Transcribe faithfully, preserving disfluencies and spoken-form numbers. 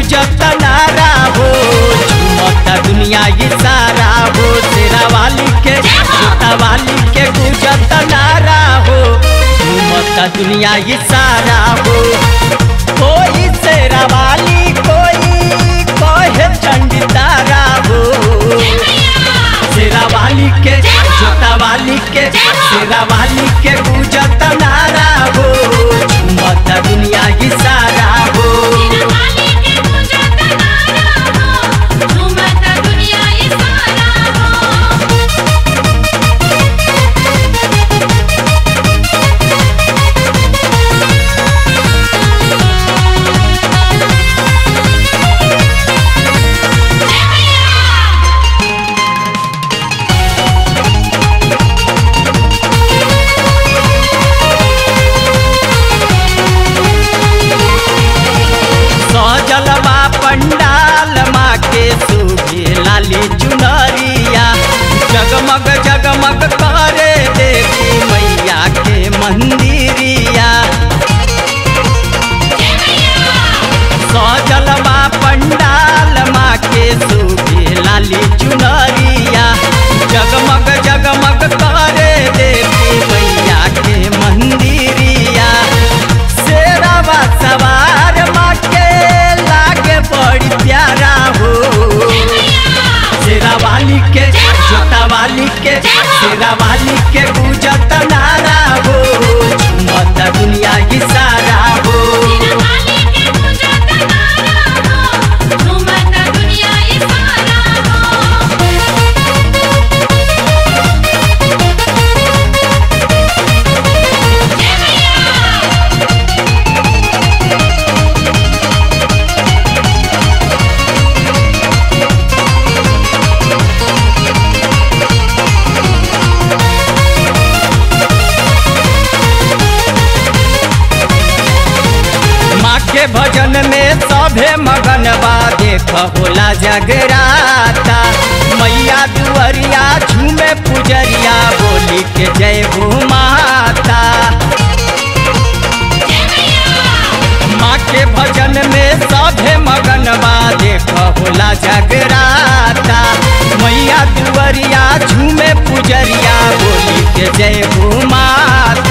गुजत नारा हो, झूमता दुनिया ये सारा हो। शेरा वाली के जोता वाली के गुजत नारा हो, झूमता दुनिया ये सारा हो। कोई शेरा वाली कोई कहे चंडी तारा हो, शेरा वाली के जोता वाली के शेरा वाली के गुजत नारा हो, झूमता दुनिया ये सारा हो। पंडाल माँ के सूखी लाली चुनरिया, जगमग जगमग करे देवी मैया के मंदिरिया। सजलवा पंडाल माँ के सूखी लाली चुनरिया, जगमग जगमग करे देवी मैया के मंदिरिया। शेरावा सवार माँ के बड़ी प्यारा हो, शेरा वाली के जोता वाली के शेरा वाली के गुजत नारा हो, झूमता दुनिया की सारा हो। के भजन में सभे मगन बा, देख होला जगराता। मैया दुअरिया झूमे पुजरिया, बोली के जय हो माता। माँ के भजन में सभे मगन बा, देख होला जगराता। मैया दुअरिया झूमे पुजरिया, बोली के जय हो माता।